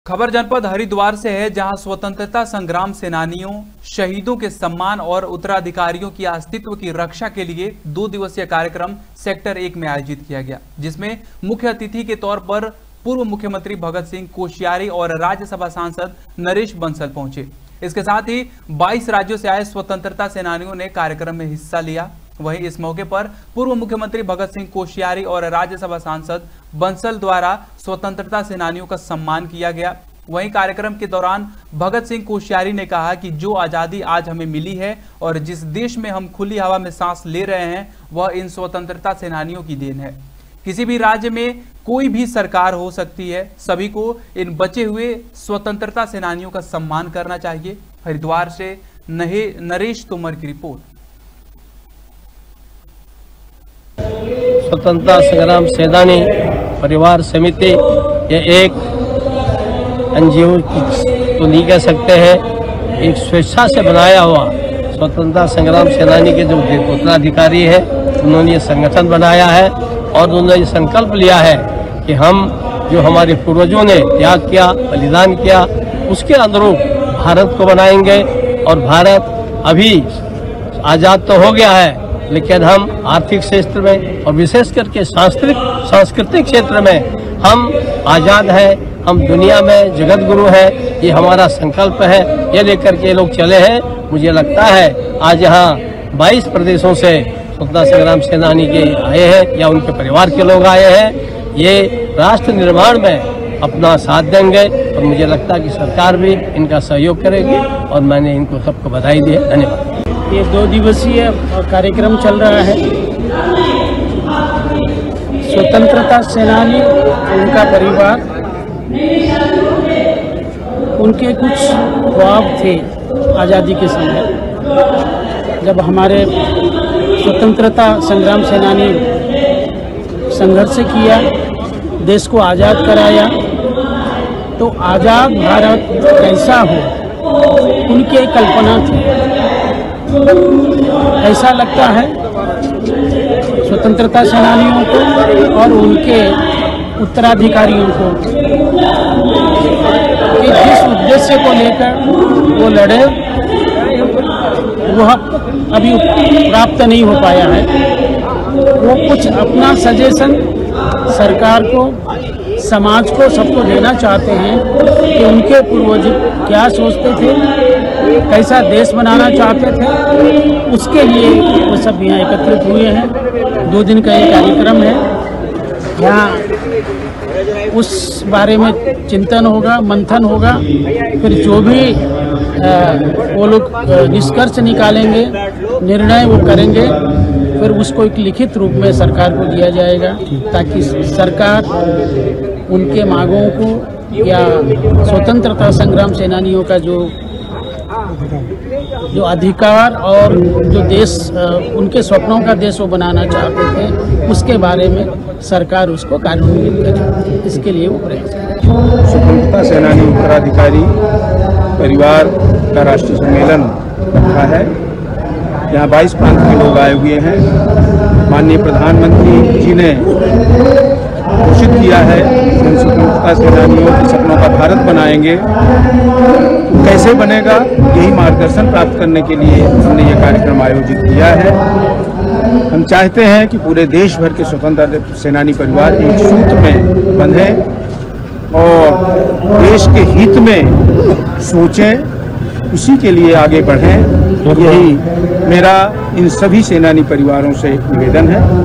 खबर जनपद हरिद्वार से है, जहां स्वतंत्रता संग्राम सेनानियों, शहीदों के सम्मान और उत्तराधिकारियों की अस्तित्व की रक्षा के लिए 2 दिवसीय कार्यक्रम सेक्टर 1 में आयोजित किया गया, जिसमें मुख्य अतिथि के तौर पर पूर्व मुख्यमंत्री भगत सिंह कोश्यारी और राज्यसभा सांसद नरेश बंसल पहुंचे। इसके साथ ही 22 राज्यों से आए स्वतंत्रता सेनानियों ने कार्यक्रम में हिस्सा लिया। वहीं इस मौके पर पूर्व मुख्यमंत्री भगत सिंह कोश्यारी और राज्यसभा सांसद बंसल द्वारा स्वतंत्रता सेनानियों का सम्मान किया गया। वहीं कार्यक्रम के दौरान भगत सिंह कोश्यारी ने कहा कि जो आज़ादी आज हमें मिली है और जिस देश में हम खुली हवा में सांस ले रहे हैं, वह इन स्वतंत्रता सेनानियों की देन है। किसी भी राज्य में कोई भी सरकार हो सकती है, सभी को इन बचे हुए स्वतंत्रता सेनानियों का सम्मान करना चाहिए। हरिद्वार से नरेश तोमर की रिपोर्ट। स्वतंत्रता संग्राम सेनानी परिवार समिति ये एक एनजीओ तो नहीं कह सकते हैं, एक स्वेच्छा से बनाया हुआ स्वतंत्रता संग्राम सेनानी के जो उत्तराधिकारी है, उन्होंने ये संगठन बनाया है और उन्होंने ये संकल्प लिया है कि हम जो हमारे पूर्वजों ने त्याग किया, बलिदान किया, उसके अनुरूप भारत को बनाएंगे। और भारत अभी आज़ाद तो हो गया है, लेकिन हम आर्थिक क्षेत्र में और विशेष करके सांस्कृतिक क्षेत्र में हम आज़ाद हैं, हम दुनिया में जगत गुरु हैं। ये हमारा संकल्प है, ये लेकर के लोग चले हैं। मुझे लगता है आज यहाँ 22 प्रदेशों से स्वतंत्रता संग्राम सेनानी के आए हैं या उनके परिवार के लोग आए हैं। ये राष्ट्र निर्माण में अपना साथ देंगे और मुझे लगता है कि सरकार भी इनका सहयोग करेगी और मैंने इनको सबको बधाई दी है। धन्यवाद। ये 2 दिवसीय कार्यक्रम चल रहा है। स्वतंत्रता सेनानी, उनका परिवार, उनके कुछ ख्वाब थे आज़ादी के समय। जब हमारे स्वतंत्रता संग्राम सेनानी संघर्ष किया, देश को आज़ाद कराया, तो आज़ाद भारत कैसा हो, उनकी कल्पना थी। ऐसा लगता है स्वतंत्रता सेनानियों को और उनके उत्तराधिकारियों को कि जिस उद्देश्य को लेकर वो लड़े, वह अभी प्राप्त नहीं हो पाया है। वो कुछ अपना सजेशन सरकार को, समाज को, सबको देना चाहते हैं कि उनके पूर्वज क्या सोचते थे, कैसा देश बनाना चाहते थे। उसके लिए वो सब यहाँ एकत्रित हुए हैं। 2 दिन का ये कार्यक्रम है। यहाँ उस बारे में चिंतन होगा, मंथन होगा, फिर जो भी वो लोग निष्कर्ष निकालेंगे, निर्णय वो करेंगे, फिर उसको एक लिखित रूप में सरकार को दिया जाएगा, ताकि सरकार उनके मांगों को या स्वतंत्रता संग्राम सेनानियों का जो अधिकार और जो देश, उनके सपनों का देश वो बनाना चाहते थे, उसके बारे में सरकार उसको कानूनी करे। इसके लिए वो प्रयास करें। स्वतंत्रता सेनानी उत्तराधिकारी परिवार का राष्ट्रीय सम्मेलन रखा है। यहाँ 22 प्रांत के लोग आए हुए हैं। माननीय प्रधानमंत्री जी ने घोषित किया है कि हम स्वतंत्रता सेनानियों के सपनों का भारत बनाएंगे। तो कैसे बनेगा, यही मार्गदर्शन प्राप्त करने के लिए हमने ये कार्यक्रम आयोजित किया है। हम चाहते हैं कि पूरे देश भर के स्वतंत्रता सेनानी परिवार एक सूत्र में बंधे और देश के हित में सोचें, उसी के लिए आगे बढ़ें। यही मेरा इन सभी सेनानी परिवारों से निवेदन है।